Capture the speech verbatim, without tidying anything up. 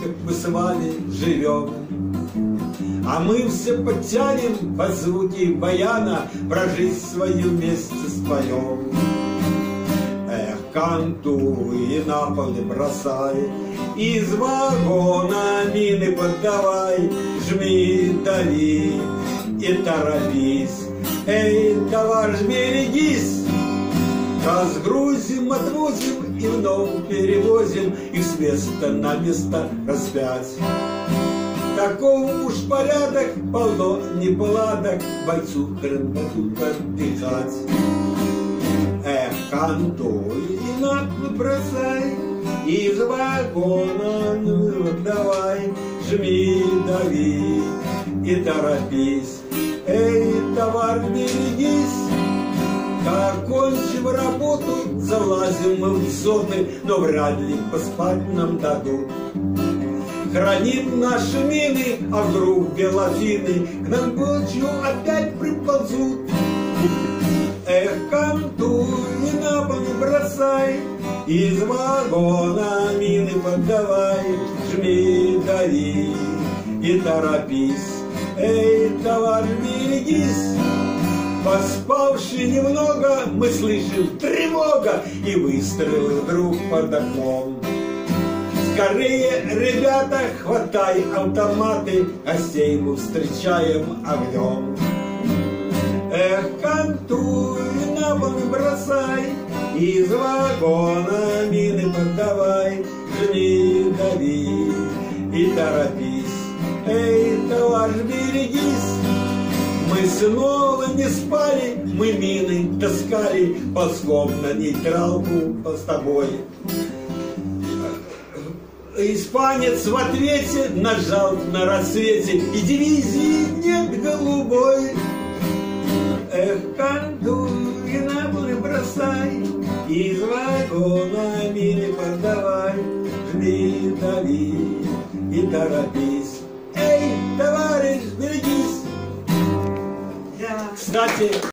как мы с вами живем. А мы все подтянем под звуки баяна, про жизнь свою вместе споем. Эх, кантуй и на пол не бросай, из вагона мины поддавай, жми, дави и торопись. Эй, товарищ, берегись! Разгрузим, отвозим и вновь перевозим их с места на место распять. Таков уж порядок, полно неполадок, бойцу хреноту отдыхать. Эх, кантуй и на пол бросай, из вагона ну давай, жми, дави и торопись. Эй, товар, берегись! Окончив работу, залазим мы в соты, но вряд ли поспать нам дадут. Храним наши мины, а вдруг белофины к нам ночью опять приползут. Эх, кантуй и на пол не бросай, из вагона мины поддавай, жми, дави и торопись. Эй, товарищ, берегись! Поспавши немного, мы слышим тревога и выстрелы вдруг под окном. Скорее, ребята, хватай автоматы, гостей мы встречаем огнем. Эх, кантуй, на пол не бросай, из вагона мины поддавай, жми, дави и торопись. Эй, товарищ, берегись! Мы снова не спали, мы мины таскали, ползком на нейтралку с тобой. Испанец в ответе нажал на рассвете, и дивизии нет голубой. Эх, кантуй и на пол не бросай, из вагона мины поддавай, жми, дави и торопись. Эй, товарищ, берегись! Кстати,